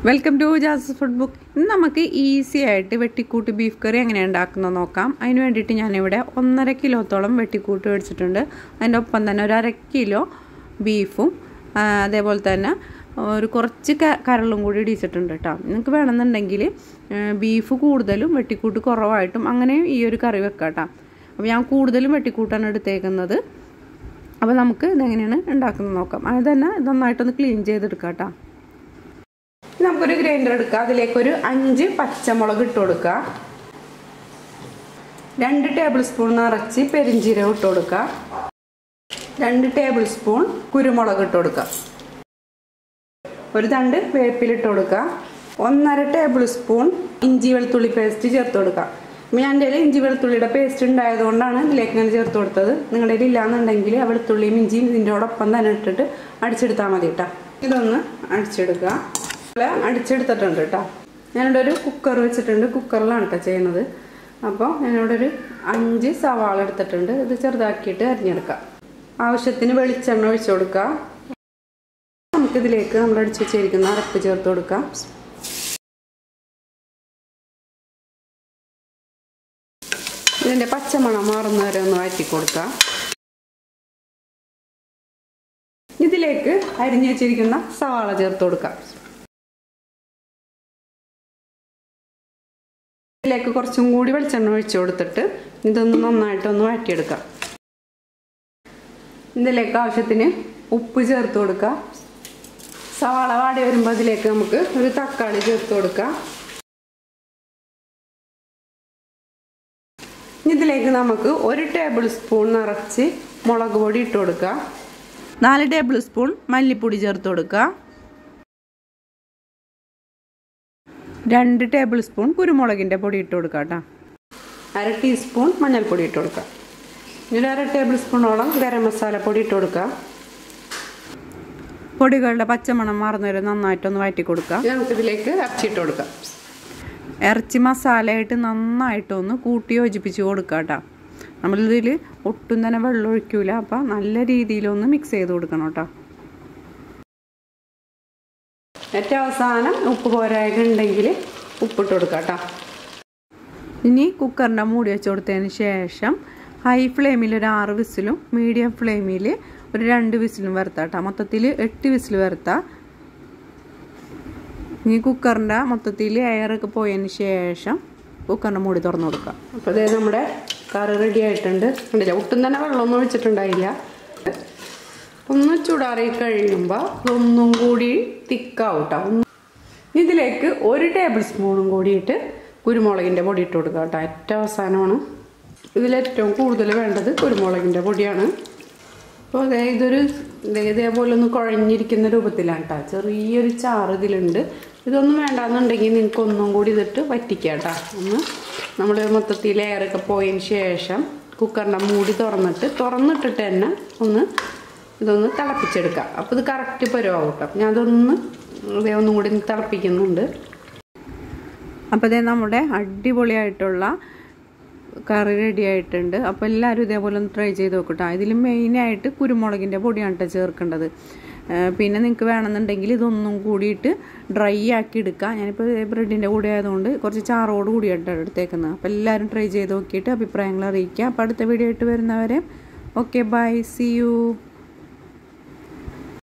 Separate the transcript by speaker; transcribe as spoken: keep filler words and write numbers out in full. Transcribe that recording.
Speaker 1: Welcome to Jas food book. ഇന്ന് നമുക്ക് easy ആയിട്ട് വെട്ടിക്കൂട്ട് ബീഫ് കറി എങ്ങനെ ഉണ്ടാക്കുന്നത് നോക്കാം. അതിന് വേണ്ടിയിട്ട് ഞാനിവിടെ ഒന്നര കിലോത്തോളം വെട്ടിക്കൂട്ട് മേടിച്ചിട്ടുണ്ട്. അതിൻ്റെ ഒപ്പം തന്നെ ഒരു അര കിലോ ബീഫും അതേപോലെ തന്നെ ഒരു കുറച്ച് കരളും കൂടി ഇടിച്ചിട്ടുണ്ട് കേട്ടോ. നിങ്ങൾക്ക് വേണമെന്നുണ്ടെങ്കിൽ ബീഫ് കൂടുതലും വെട്ടിക്കൂട്ട് കുറവായിട്ടും അങ്ങനെ ഈ ഒരു കറി വെക്കാം കേട്ടോ. അപ്പോൾ ഞാൻ കൂടുതലും വെട്ടിക്കൂട്ടാണ് എടുത്തേക്കുന്നത്. അപ്പോൾ നമുക്ക് ഇതെങ്ങനെയാണ് ഉണ്ടാക്കുന്നത് നോക്കാം. അത് തന്നെ നന്നായിട്ടൊന്ന് ക്ലീൻ ചെയ്തെടുക്കാം കേട്ടോ. നമുക്കൊരു ഗ്രൈൻഡർ എടുക്കുക. അതിലേക്കൊരു അഞ്ച് പച്ചമുളക് ഇട്ട് കൊടുക്കുക. രണ്ട് ടേബിൾ സ്പൂൺ നിറച്ച് പെരിഞ്ചീരകം ഇട്ട് കൊടുക്കുക. രണ്ട് ടേബിൾ സ്പൂൺ കുരുമുളക് ഇട്ട് കൊടുക്കുക. ഒരു തണ്ട് വേപ്പിലിട്ട് കൊടുക്കുക. ഒന്നര ടേബിൾ സ്പൂൺ ഇഞ്ചി വെളുത്തുള്ളി പേസ്റ്റ് ചേർത്ത് കൊടുക്കുക. ഞാൻ എൻ്റെ കയ്യിൽ ഇഞ്ചി വെളുത്തുള്ളിയുടെ പേസ്റ്റ് ഉണ്ടായതുകൊണ്ടാണ് ഇതിലേക്ക് ഞാൻ ചേർത്ത് കൊടുത്തത്. നിങ്ങളുടെ കയ്യിൽ ഇല്ലാന്നുണ്ടെങ്കിൽ ആ വെളുത്തുള്ളിയും ഇഞ്ചിയും ഇതിൻ്റെയോടൊപ്പം തന്നെ ഇട്ടിട്ട് അടിച്ചെടുത്താൽ മതി കേട്ടോ. ഇതൊന്ന് അടിച്ചെടുക്കുക. അടിച്ചെടുത്തിട്ടുണ്ട് കേട്ടോ. ഞാനിവിടെ ഒരു കുക്കർ വെച്ചിട്ടുണ്ട്. കുക്കറിലാണ് കേട്ടോ ചെയ്യുന്നത്. അപ്പോൾ ഞാനിവിടെ ഒരു അഞ്ച് സവാള എടുത്തിട്ടുണ്ട്. ഇത് ചെറുതാക്കിയിട്ട് അരിഞ്ഞെടുക്കാം. ആവശ്യത്തിന് വെളിച്ചെണ്ണ ഒഴിച്ചു കൊടുക്കുക. നമുക്കിതിലേക്ക് നമ്മൾ അടിച്ചു വെച്ചിരിക്കുന്ന അരപ്പ് ചേർത്ത് കൊടുക്കാം. ഇതിൻ്റെ പച്ചമണം മാറുന്ന വരെ ഒന്ന് വഴറ്റി കൊടുക്കുക. ഇതിലേക്ക് അരിഞ്ഞു വെച്ചിരിക്കുന്ന സവാള ചേർത്ത് കൊടുക്കാം. ഇതിലേക്ക് കുറച്ചും കൂടി വെളിച്ചെണ്ണ ഒഴിച്ചു കൊടുത്തിട്ട് ഇതൊന്ന് നന്നായിട്ടൊന്ന് വഴറ്റിയെടുക്കാം. ഇതിലേക്ക് ആവശ്യത്തിന് ഉപ്പ് ചേർത്ത് കൊടുക്കുക. സവാള വാടി വരുമ്പോൾ ഇതിലേക്ക് നമുക്ക് ഒരു തക്കാളി ചേർത്ത് കൊടുക്കാം. ഇതിലേക്ക് നമുക്ക് ഒരു ടേബിൾ സ്പൂൺ നിറച്ച് മുളക് പൊടി ഇട്ട് കൊടുക്കുക. നാല് ടേബിൾ സ്പൂൺ മല്ലിപ്പൊടി ചേർത്ത് കൊടുക്കുക. രണ്ട് ടേബിൾ സ്പൂൺ കുരുമുളകിൻ്റെ പൊടി ഇട്ട് കൊടുക്കുക കേട്ടോ. അര ടീസ്പൂൺ മഞ്ഞൾപ്പൊടി ഇട്ട് കൊടുക്കുക. ഒരു അര ടേബിൾ സ്പൂണോളം ഗരം മസാല പൊടി ഇട്ട് കൊടുക്കുക. പൊടികളുടെ പച്ചമണം മാറുന്ന വരെ നന്നായിട്ടൊന്ന് വഴറ്റി കൊടുക്കുക. നമുക്കിതിലേക്ക് ഇറച്ചി ഇട്ട് കൊടുക്കാം. ഇറച്ചി മസാലയായിട്ട് നന്നായിട്ടൊന്ന് കൂട്ടി യോജിപ്പിച്ച് കൊടുക്കുക കേട്ടോ. നമ്മളിതിൽ ഒട്ടും തന്നെ വെള്ളം ഒഴിക്കൂല. അപ്പം നല്ല രീതിയിലൊന്ന് മിക്സ് ചെയ്ത് കൊടുക്കണം കേട്ടോ. ഏറ്റവും അവസാനം ഉപ്പ് പോരായിട്ടുണ്ടെങ്കിൽ ഉപ്പിട്ട് കൊടുക്കാം കേട്ടോ. ഇനി കുക്കറിൻ്റെ മൂടി വെച്ച് കൊടുത്തതിന് ശേഷം ഹൈ ഫ്ലെയിമിൽ ഒരു ആറ് വിസിലും മീഡിയം ഫ്ലെയിമിൽ ഒരു രണ്ട് വിസിലും വരുത്താം കേട്ടോ. മൊത്തത്തിൽ എട്ട് വിസിൽ വരുത്താം. ഇനി കുക്കറിൻ്റെ മൊത്തത്തിൽ എയറൊക്കെ പോയതിന് ശേഷം കുക്കറിൻ്റെ മൂടി തുറന്നു കൊടുക്കാം. അപ്പോൾ അതായത് നമ്മുടെ കറി റെഡി ആയിട്ടുണ്ട്. കണ്ടില്ല, ഒട്ടും തന്നെ വെള്ളമൊന്നും ഒഴിച്ചിട്ടുണ്ടായില്ല. ഒന്ന് ചൂടാറി കഴിയുമ്പോൾ ഒന്നും കൂടി തിക്കാവും കേട്ടോ. ഇതിലേക്ക് ഒരു ടേബിൾ സ്പൂണും കൂടിയിട്ട് കുരുമുളകിൻ്റെ പൊടി ഇട്ട് കൊടുക്കുക കേട്ടോ. ഏറ്റവും അവസാനമാണ്. ഇതിലേറ്റവും കൂടുതൽ വേണ്ടത് കുരുമുളകിൻ്റെ പൊടിയാണ്. അപ്പോൾ അതായത് ഇതൊരു ഇതേപോലെ ഒന്ന് കുഴഞ്ഞിരിക്കുന്ന രൂപത്തിലാണ് കേട്ടോ. ചെറിയൊരു ചാറ് ഇതിലുണ്ട്. ഇതൊന്നും വേണ്ടാന്നുണ്ടെങ്കിൽ നിങ്ങൾക്ക് ഒന്നും കൂടി ഇതിട്ട് വറ്റിക്കുക കേട്ടോ. ഒന്ന് നമ്മൾ മൊത്തത്തിൽ എയറൊക്കെ പോയതിന് ശേഷം കുക്കറിൻ്റെ മൂടി തുറന്നിട്ട് തുറന്നിട്ടിട്ട് തന്നെ ഒന്ന് ഇതൊന്ന് തിളപ്പിച്ചെടുക്കാം. അപ്പോൾ ഇത് കറക്റ്റ് പരുവാകും കേട്ടോ. ഞാൻ അതൊന്ന് ഇതേ ഒന്നും കൂടി തിളപ്പിക്കുന്നുണ്ട്. അപ്പോൾ ഇതേ നമ്മുടെ അടിപൊളിയായിട്ടുള്ള കറി റെഡി ആയിട്ടുണ്ട്. അപ്പോൾ എല്ലാവരും ഇതേപോലെ ഒന്ന് ട്രൈ ചെയ്ത് നോക്കട്ടോ. ഇതിൽ മെയിനായിട്ട് കുരുമുളകിൻ്റെ പൊടിയാണ് കേട്ടോ ചേർക്കേണ്ടത്. പിന്നെ നിങ്ങൾക്ക് വേണമെന്നുണ്ടെങ്കിൽ ഇതൊന്നും കൂടിയിട്ട് ഡ്രൈ ആക്കി എടുക്കാം. ഞാനിപ്പോൾ ബ്രെഡിൻ്റെ കൂടെ ആയതുകൊണ്ട് കുറച്ച് ചാറോട് കൂടിയായിട്ടാണ് എടുത്തേക്കുന്നത്. അപ്പോൾ എല്ലാവരും ട്രൈ ചെയ്ത് നോക്കിയിട്ട് അഭിപ്രായങ്ങൾ അറിയിക്കുക. അപ്പോൾ അടുത്ത വീഡിയോ ആയിട്ട് വരുന്നവരെ ഓക്കെ, ബൈ, സി യു.